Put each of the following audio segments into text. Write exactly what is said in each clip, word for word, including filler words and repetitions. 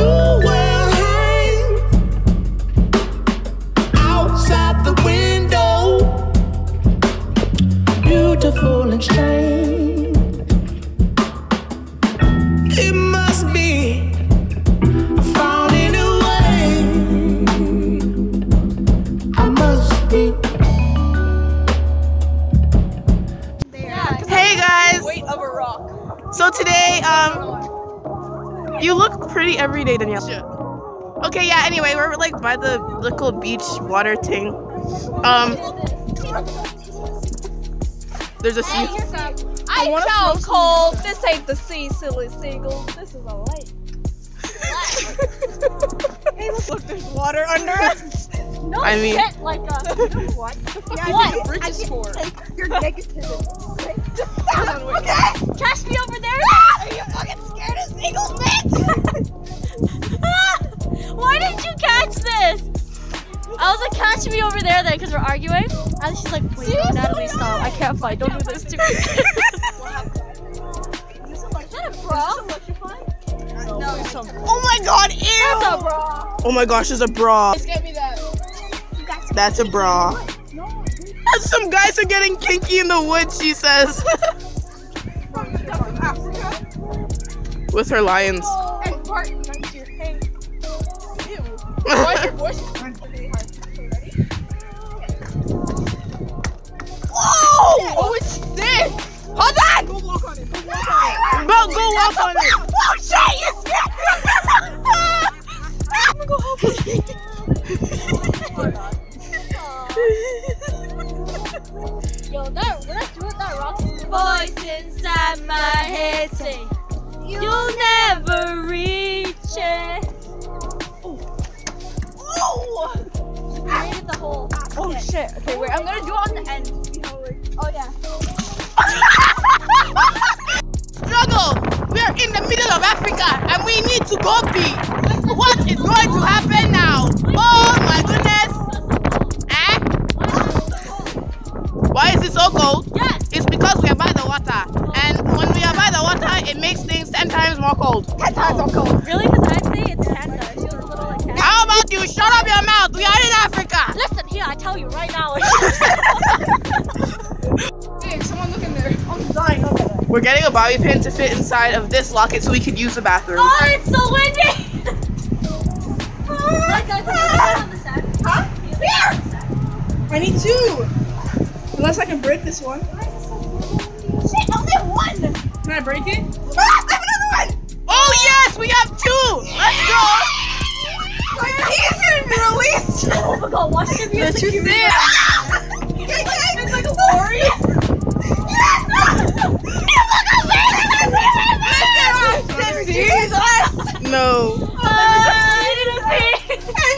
you will hang outside the window, beautiful and strange. It must be finding a way. I must be. Hey guys! Weight of a rock. So today, um, you look pretty every day, Danielle. Okay, yeah. Anyway, we're like by the little beach water thing. Um, there's a sea. I felt cold. This ain't the sea, silly seagull. This is a lake. Hey, look, look, there's water under us. No I mean, shit, like a what? Yeah, what? The bridge is for. Your negativity. Okay? Just stand. Okay? Catch me over there. Ah! Are you fucking scared of seagulls, bitch? Why didn't you catch this? I was like, catch me over there then, because we're arguing. And she's like, wait, no, Natalie, stop. I can't fight. Don't do this to me. Is that a bra? No, it's some. oh my god, ew! That's a bra. Oh my gosh, there's a bra. Just get me that. That's a bra. And some guys are getting kinky in the woods, she says. From Africa. With her lions. And Barton, nice your hey. Ew. Why is your voice? Whoa! Oh, it's thick. Hold on! Go walk on it. Go walk on it. Bro, go walk on it. Oh shit! You scared me. I'm gonna go help you. Yo, that, when I threw it, that rock voice inside my head say, you'll never reach it. Oh! You created the hole. Oh shit. Okay, wait. I'm gonna do it on the end. Oh yeah. Struggle! We are in the middle of Africa and we need to go pee. What is going to happen now? Oh my goodness! Eh? Why is it so cold? Yes. It's because we are by the water. And when we are by the water, it makes things ten times more cold. Ten times more cold. Really? Because I'd say it's Canada. It feels a little like Canada. How about you shut up your mouth? We are in Africa! Listen here, I tell you right now. Hey, someone look in there. I'm dying. Okay. We're getting a bobby pin to fit inside of this locket so we could use the bathroom. Oh, it's so windy! Like, I put it on the side. Huh? Here! I need two. Unless I can break this one. Shit, only one. Can I break it? Ah, I have another one. Oh yes, we have two! Let's go! My keys are released. Oh my god, watch the They're music. too thin. It's like a lorry. Jesus! No. I need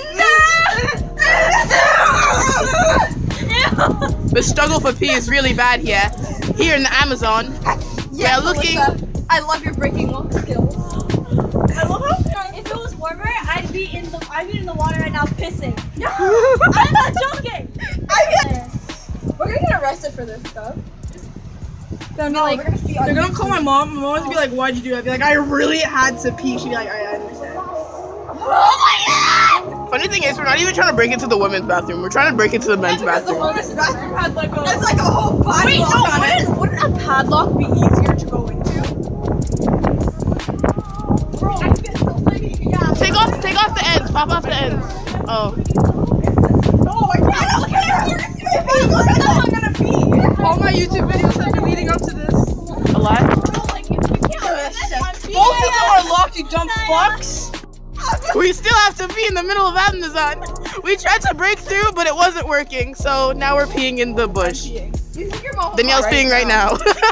a pee. The struggle for pee is really bad here. Here in the Amazon. Yeah, we are looking. Alyssa, I love your breaking walk skills. I love how. If it was warmer, I'd be in the I'd be in the water right now pissing. No, I'm not joking. I mean, we're gonna get arrested for this stuff. No, no, like, we're gonna see. They're gonna call my mom. My mom's gonna be like, "Why'd you do that?" I'd be like, "I really had to pee." She'd be like, "I understand." Oh my god! Funny thing is, we're not even trying to break into the women's bathroom. We're trying to break into the men's Because the bathroom. women's bathroom had like a. It's like a whole padlock. Wait, no, on wouldn't, it. wouldn't a padlock be easier to go into? Bro, I get so lady. Yeah. Take off, take off the ends. Pop off the ends. Oh. Oh my god! I don't care. I'm gonna pee. All my YouTube videos have been leading up to this. A lot. Like, you can't. Both of them are locked, you dumb fucks. We still have to pee in the middle of Amazon. We tried to break through, but it wasn't working. So now we're peeing in the bush. You think your mom Danielle's peeing right now.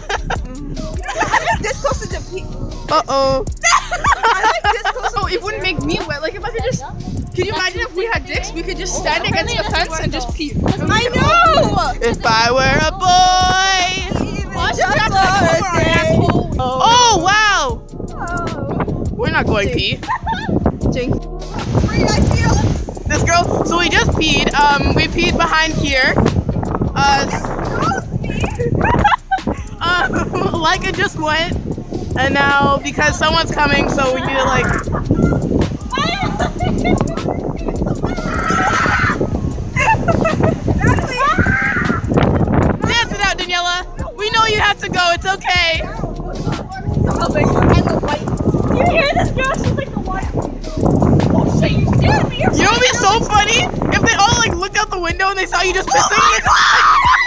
I like this close to pee. Uh oh. I like this close. Oh, it wouldn't make me wet. Like if I could just, could you imagine if we had dicks, we could just stand against the fence and just pee. I know. If I were a boy. Watch that. Oh wow. Oh. We're not going pee. Jink. Great idea. This girl. So we just peed. Um, we peed behind here. Uh, um, like it just went. And now because someone's coming, so we need to like Dance it out, Daniela. We know you have to go. It's okay. You hear this girl? She's like the white. Oh shit, you scared me. You know what'd be so funny? If they all like looked out the window and they saw you just pissing.